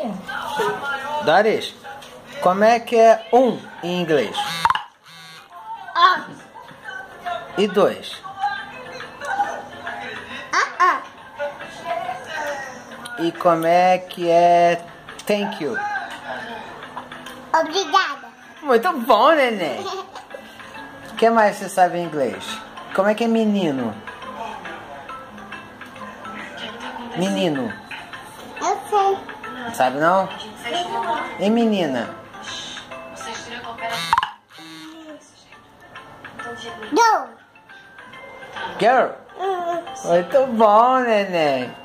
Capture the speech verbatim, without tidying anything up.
Dóris, como é que é um em inglês? Ah. E dois? Ah, ah. E como é que é thank you? Obrigada. Muito bom, neném. O que mais você sabe em inglês? Como é que é menino? Menino. Eu sei. Não sabe não? E menina? Não. Girl. Hum. Muito bom, neném.